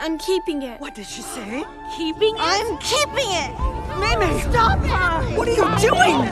I'm keeping it. What did she say? Keeping it? I'm keeping it! Mei Mei, stop her! What are you doing?